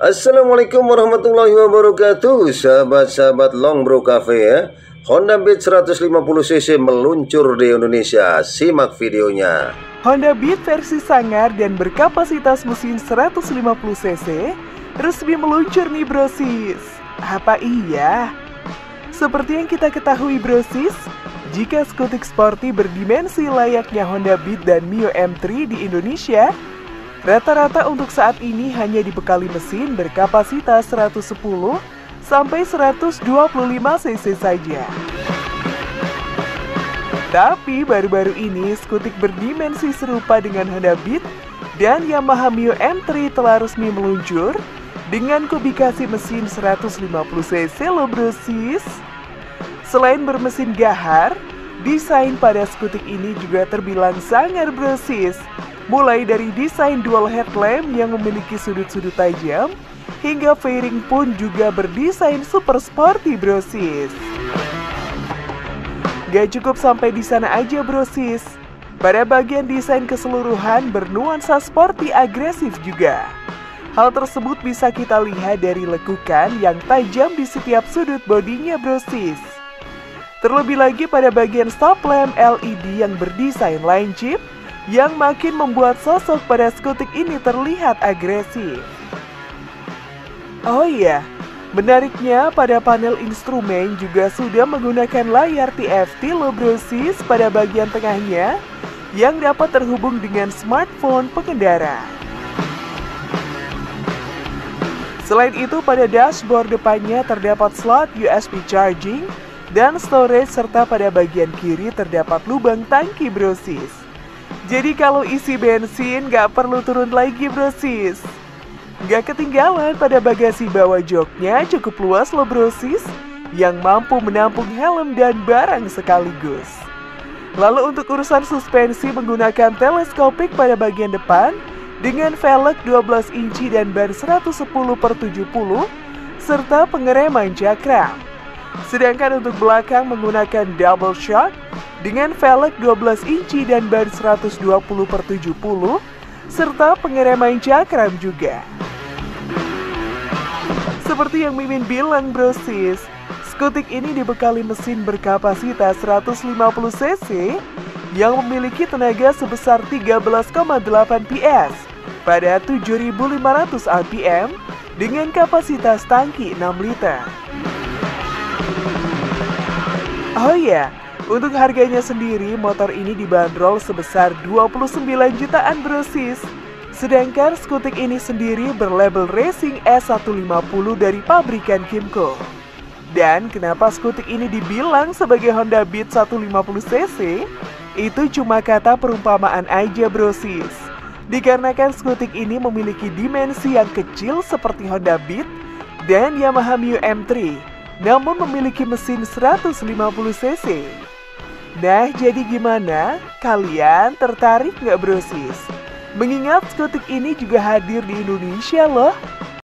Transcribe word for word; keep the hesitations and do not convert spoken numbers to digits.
Assalamualaikum warahmatullahi wabarakatuh, sahabat-sahabat Long Bro Cafe ya. Honda Beat seratus lima puluh cc meluncur di Indonesia. Simak videonya. Honda Beat versi sangar dan berkapasitas mesin seratus lima puluh cc resmi meluncur nih brosis. Apa iya? Seperti yang kita ketahui brosis, jika skutik sporty berdimensi layaknya Honda Beat dan Mio M tiga di Indonesia, rata-rata untuk saat ini hanya dibekali mesin berkapasitas seratus sepuluh sampai seratus dua puluh lima cc saja. Tapi baru-baru ini skutik berdimensi serupa dengan Honda Beat dan Yamaha Mio M tiga telah resmi meluncur dengan kubikasi mesin seratus lima puluh cc loh brosis. Selain bermesin gahar, desain pada skutik ini juga terbilang sangar brosis. Mulai dari desain dual headlamp yang memiliki sudut-sudut tajam, hingga fairing pun juga berdesain super sporty brosis. Gak cukup sampai di sana aja brosis. Pada bagian desain keseluruhan bernuansa sporty agresif juga. Hal tersebut bisa kita lihat dari lekukan yang tajam di setiap sudut bodinya brosis. Terlebih lagi pada bagian stop lamp L E D yang berdesain line chip, yang makin membuat sosok pada skutik ini terlihat agresif. Oh iya, menariknya pada panel instrumen juga sudah menggunakan layar T F T loh brosis pada bagian tengahnya yang dapat terhubung dengan smartphone pengendara. Selain itu pada dashboard depannya terdapat slot U S B charging dan storage, serta pada bagian kiri terdapat lubang tangki brosis. Jadi kalau isi bensin gak perlu turun lagi brosis. Gak ketinggalan pada bagasi bawah joknya cukup luas loh brosis, yang mampu menampung helm dan barang sekaligus. Lalu untuk urusan suspensi menggunakan teleskopik pada bagian depan dengan velg dua belas inci dan ban seratus sepuluh per tujuh puluh serta pengereman cakram. Sedangkan untuk belakang menggunakan double shock dengan velg dua belas inci dan ban seratus dua puluh per tujuh puluh serta pengereman cakram juga. Seperti yang Mimin bilang brosis, skutik ini dibekali mesin berkapasitas seratus lima puluh cc yang memiliki tenaga sebesar tiga belas koma delapan PS pada tujuh ribu lima ratus R P M dengan kapasitas tangki enam liter. Oh iya, untuk harganya sendiri motor ini dibanderol sebesar dua puluh sembilan jutaan brosis. Sedangkan skutik ini sendiri berlabel Racing S seratus lima puluh dari pabrikan Kymco. Dan kenapa skutik ini dibilang sebagai Honda Beat seratus lima puluh cc? Itu cuma kata perumpamaan aja brosis. Dikarenakan skutik ini memiliki dimensi yang kecil seperti Honda Beat dan Yamaha Mio M tiga, namun memiliki mesin seratus lima puluh cc. Nah, jadi gimana? Kalian tertarik nggak brosis? Mengingat skutik ini juga hadir di Indonesia loh.